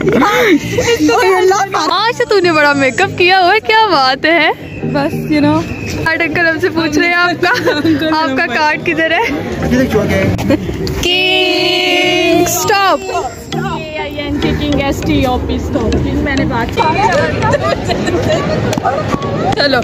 आज से तूने बड़ा मेकअप किया हुआ है, क्या बात है। बस यू नो अंकल हमसे पूछ रहे हैं आपका कार्ड किधर है। King stop. मैंने बात चलो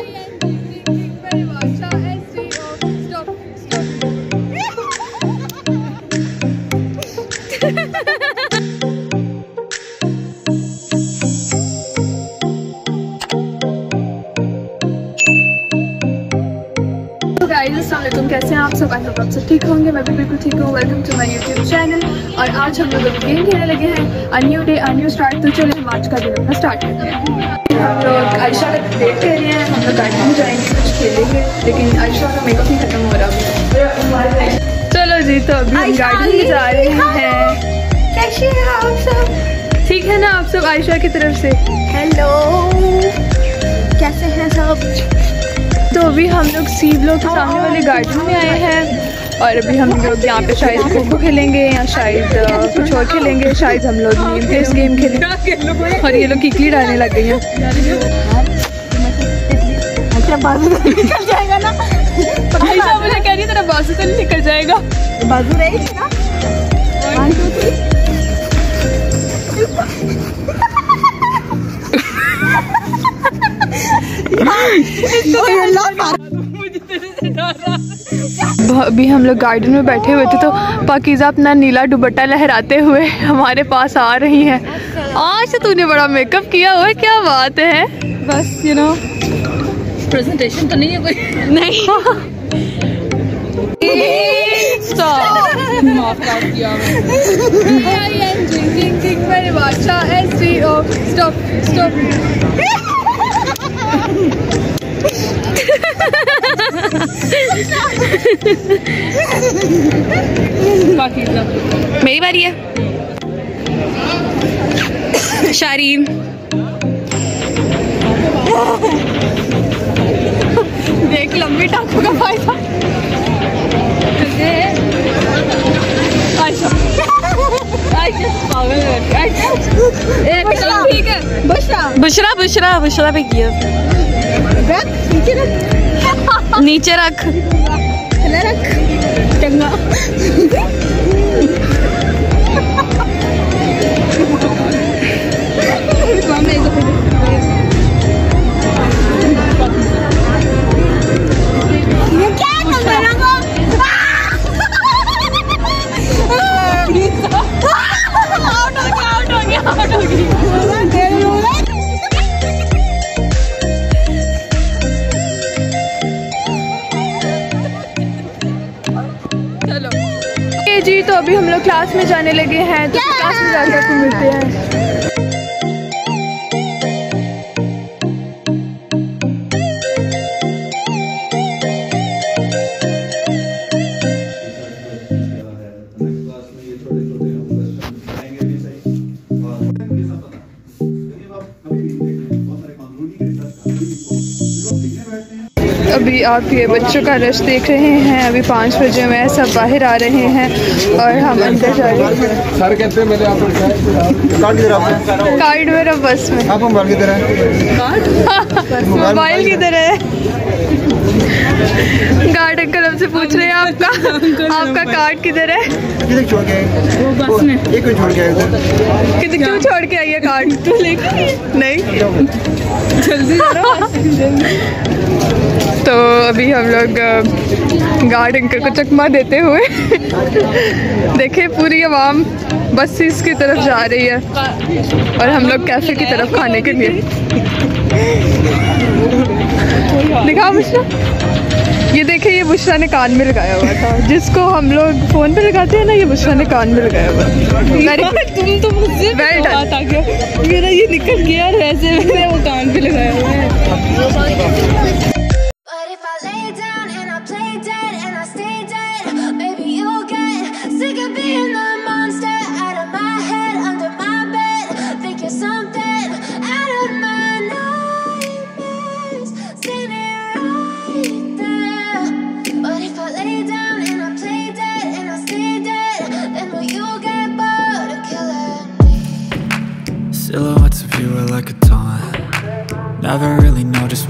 तुम कैसे हैं आप सब। आई होप आप सब ठीक होंगे। मैं भी बिल्कुल ठीक हूँ। Welcome to my YouTube channel. और आज हम लोग गेम खेलने लगे हैं। A new day a new start. तो चलिए हम आज का दिन अपना स्टार्ट करते हैं। हम लोग आयशा का वेट कर रहे हैं। हम लोग गार्डन में जाएंगे, कुछ खेलेंगे, लेकिन आयशा का मेकअप नहीं खत्म हो रहा। चलो जी, तो अभी हम गार्डन में जा रहे हैं। कैसे हैं आप सब? ठीक है ना आप सब? आयशा की तरफ से हेलो, कैसे हैं सब? तो अभी हम लोग सी ब्लॉक के सामने वाले गार्डन में आए हैं और अभी हम लोग यहाँ पे शायद खो खो खेलेंगे या शायद कुछ और खेलेंगे। शायद हम लोग नेम प्लेस गेम खेलेंगे। और ये लोग किकली डालने लग गई हैं। निकल जाएगा ना। मुझे कह रही है तेरा बाजू से निकल जाएगा। बाजू रहेगी ना। अभी हम लोग गार्डन में बैठे हुए थे तो पाकीज़ा अपना नीला दुपट्टा लहराते हुए हमारे पास आ रही हैं। आज से तूने बड़ा मेकअप किया हुआ है, क्या बात है। बस यू नो प्रेजेंटेशन तो नहीं है कोई। नहीं माफ कर दिया मेरे बादशाह। STO stop stop. मेरी बारी है। शारीन देख लंबी टांगों का फायदा। ठीक है। बुशरा बुशरा बुशरा पे किया। नीचे रख टंगा। जी, तो अभी हम लोग क्लास में जाने लगे हैं। तो क्लास में जाके आपको मिलते हैं। अभी आप ये बच्चों का रश देख रहे हैं। अभी 5 बजे में सब बाहर आ रहे हैं और हम अंदर जा रहे हैं। सर कहते हैं मेरे कार्ड मेरा बस में। आप मोबाइल किधर है? मोबाइल किधर है? गार्ड अंकल हमसे पूछ रहे हैं आपका कार्ड किधर है? छोड़ के वो बस में एक छोड़ के आए। क्यों छोड़ के आई है कार्ड? तू लेके नहीं जल्दी। तो अभी हम लोग गार्ड अंकल को चकमा देते हुए देखे पूरी आवाम बस इसकी तरफ जा रही है और हम लोग कैफे की तरफ खाने के लिए। दिखा बुशरा, ये देखे, ये बुशरा ने कान में लगाया हुआ था। जिसको हम लोग फोन पे लगाते हैं ना, ये बुशरा ने कान में लगाया हुआ। तुम तो मुझसे बात आ गया, मेरा ये निकल गया और वैसे मैंने वो कान पे लगाया हुआ है।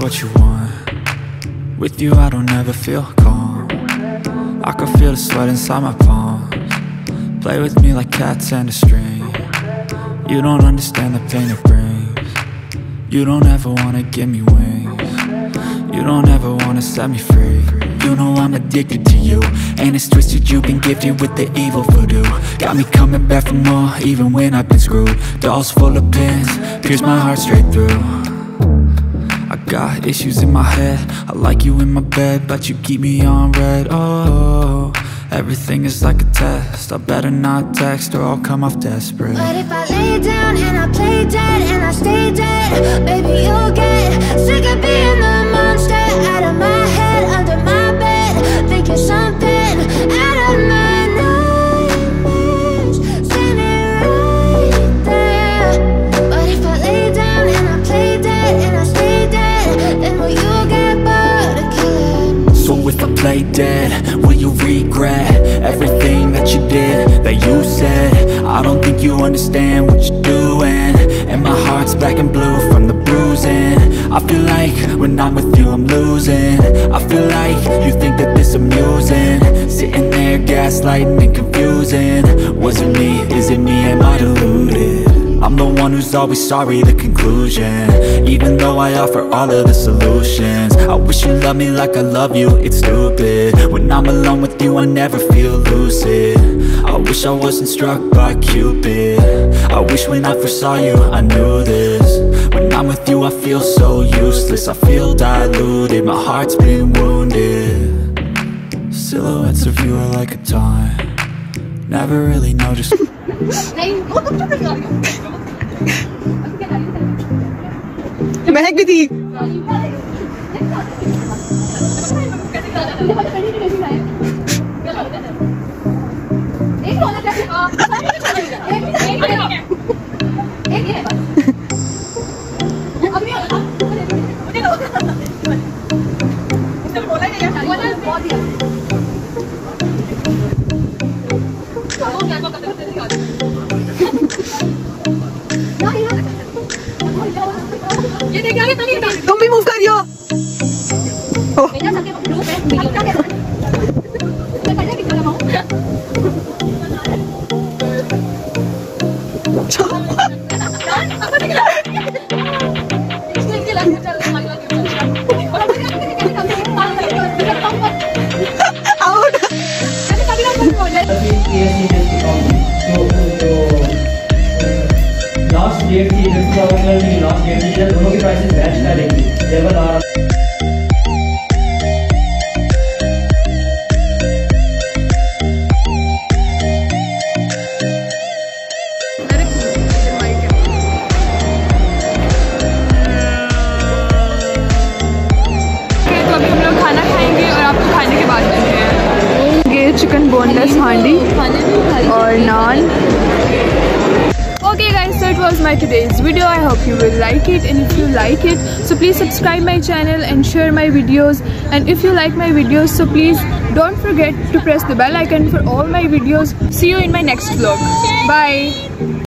what you want. With you I don't ever feel calm. I can feel the sweat inside my palms. Play with me like cats and a string. You don't understand the pain it brings. You don't ever wanna give me wings. You don't ever wanna set me free. You know I'm addicted to you, and it's twisted, you've been gifted with the evil voodoo. Got me coming back for more, even when I've been screwed. Dolls full of pins, pierce my heart straight through. I got issues in my head, I like you in my bed, but you keep me on red. Oh, everything is like a test, I better not text or I'll come off desperate. But if I lay down and I play dead and I stay dead, baby you'll get sick of being the monster out of my head, under my bed, thinking something out of my nightmares, standing right there. But if I lay down and I play dead and I stay dead, then will you get bored of killing? So if I play dead, will you regret everything that you did, that you said? I don't think you understand what you're doing, and my heart's black and blue from the bruising. I feel like when I'm with you I'm losing. I feel like you think that this amusing, sitting there gaslighting and confusing. Was it me? Is it me? Am I deluded? I'm the one who's always sorry, the conclusion. Even though I offer all of the solutions, I wish you loved me like I love you, it's stupid. When I'm alone with you I never feel lucid. I wish I wasn't struck by Cupid. I wish when I first saw you I knew this. When I'm with you I feel so useless, I feel diluted, my heart's been wounded. Silhouettes of you are like a taunt, never really know just महक भी थी। तुम भी move करियो। Last date थी last date थी, दोनों की prices match करेंगी लेवल आ रहा। तो अभी हम लोग खाना खाएंगे और आपको खाने के बाद मिलते हैं। ये चिकन बोनलेस हांडी और नान। Okay guys, so it was my today's video. I hope you will like it, and if you like it, so please subscribe my channel and share my videos. And if you like my videos, so please don't forget to press the bell icon for all my videos. See you in my next vlog. Bye.